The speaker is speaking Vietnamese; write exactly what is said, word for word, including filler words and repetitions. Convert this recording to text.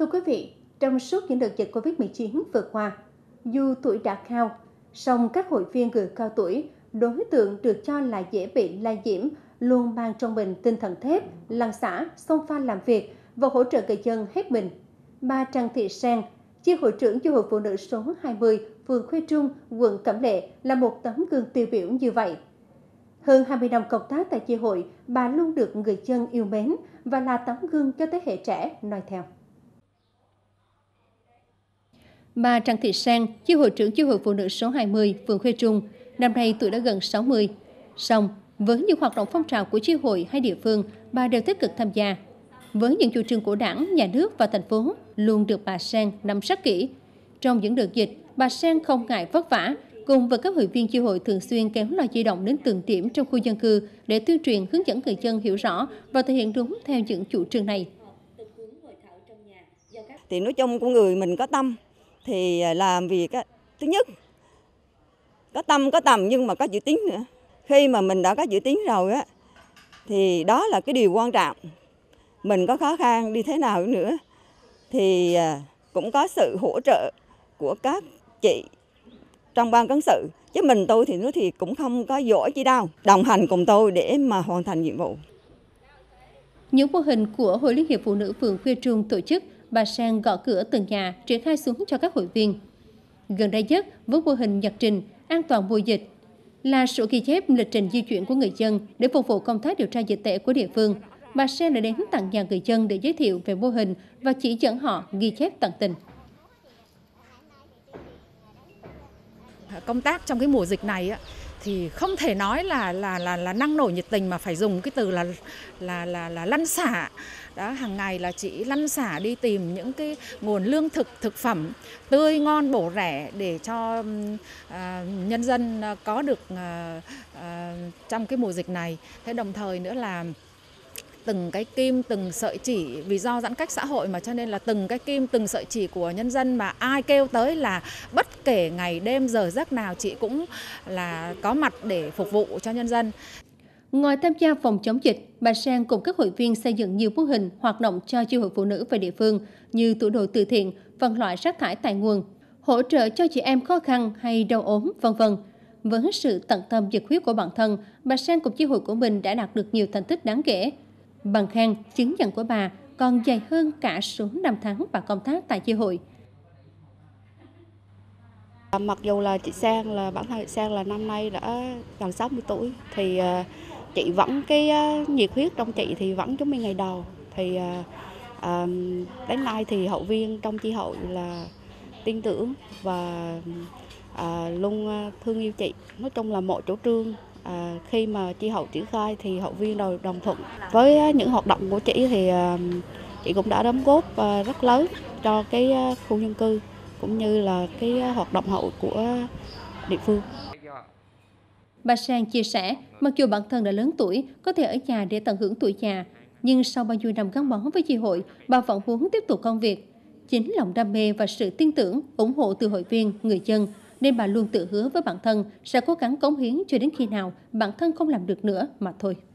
Thưa quý vị, trong suốt những đợt dịch Covid mười chín vừa qua, dù tuổi đã cao, song các hội viên người cao tuổi, đối tượng được cho là dễ bị lây nhiễm, luôn mang trong mình tinh thần thép, lăn xả, xông pha làm việc và hỗ trợ người dân hết mình. Bà Trần Thị Sen, chi hội trưởng chi hội phụ nữ số hai mươi, phường Khuê Trung, quận Cẩm Lệ là một tấm gương tiêu biểu như vậy. Hơn hai mươi năm công tác tại chi hội, bà luôn được người dân yêu mến và là tấm gương cho thế hệ trẻ noi theo. Bà Trần Thị Sen, chi hội trưởng chi hội phụ nữ số hai mươi, phường Khuê Trung, năm nay tuổi đã gần sáu mươi. Song, với những hoạt động phong trào của chi hội hay địa phương, bà đều tích cực tham gia. Với những chủ trương của Đảng, Nhà nước và thành phố luôn được bà Sen nắm rất kỹ. Trong những đợt dịch, bà Sen không ngại vất vả, cùng với các hội viên chi hội thường xuyên kéo loa di động đến từng điểm trong khu dân cư để tuyên truyền hướng dẫn người dân hiểu rõ và thực hiện đúng theo những chủ trương này. Thì nói chung của người mình có tâm thì làm việc á, thứ nhất có tâm có tầm nhưng mà có chữ tín nữa. Khi mà mình đã có chữ tín rồi á thì đó là cái điều quan trọng. Mình có khó khăn đi thế nào nữa thì cũng có sự hỗ trợ của các chị trong ban cán sự, chứ mình tôi thì nó thì cũng không có giỏi chi đâu, đồng hành cùng tôi để mà hoàn thành nhiệm vụ. Những mô hình của Hội Liên hiệp Phụ nữ phường Khuê Trung tổ chức, bà Sen gõ cửa từng nhà triển khai xuống cho các hội viên. Gần đây nhất với mô hình nhật trình an toàn mùa dịch là sổ ghi chép lịch trình di chuyển của người dân để phục vụ công tác điều tra dịch tễ của địa phương. Bà Sen đã đến tận nhà người dân để giới thiệu về mô hình và chỉ dẫn họ ghi chép tận tình. Công tác trong cái mùa dịch này á, thì không thể nói là là là là năng nổ nhiệt tình mà phải dùng cái từ là là là là lăn xả. Đó, hàng ngày là chị lăn xả đi tìm những cái nguồn lương thực thực phẩm tươi ngon bổ rẻ để cho uh, nhân dân có được uh, uh, trong cái mùa dịch này. Thế đồng thời nữa là từng cái kim, từng sợi chỉ, vì do giãn cách xã hội mà cho nên là từng cái kim, từng sợi chỉ của nhân dân mà ai kêu tới là bất kể ngày đêm giờ giấc nào chị cũng là có mặt để phục vụ cho nhân dân. Ngoài tham gia phòng chống dịch, bà Sen cùng các hội viên xây dựng nhiều mô hình hoạt động cho chi hội phụ nữ về địa phương như tủ đồ từ thiện, phân loại rác thải tại nguồn, hỗ trợ cho chị em khó khăn hay đau ốm, vân vân. Với sự tận tâm nhiệt huyết của bản thân, bà Sen cùng chi hội của mình đã đạt được nhiều thành tích đáng kể. Bằng khen, chứng nhận của bà còn dài hơn cả số năm tháng bà công tác tại chi hội. Mặc dù là chị Sen là bản thân chị Sen là năm nay đã gần sáu mươi tuổi thì chị vẫn cái nhiệt huyết trong chị thì vẫn giống như ngày đầu. Thì à, đến nay thì hội viên trong chi hội là tin tưởng và à, luôn thương yêu chị. Nói chung là mọi chủ trương À, khi mà chi hội triển khai thì hội viên đều đồng thuận. Với những hoạt động của chị thì à, chị cũng đã đóng góp à, rất lớn cho cái à, khu dân cư cũng như là cái à, hoạt động hội của địa phương. Bà Sen chia sẻ, mặc dù bản thân đã lớn tuổi, có thể ở nhà để tận hưởng tuổi già, nhưng sau bao nhiêu năm gắn bó với chi hội, bà vẫn muốn tiếp tục công việc. Chính lòng đam mê và sự tin tưởng, ủng hộ từ hội viên, người dân, nên bà luôn tự hứa với bản thân sẽ cố gắng cống hiến cho đến khi nào bản thân không làm được nữa mà thôi.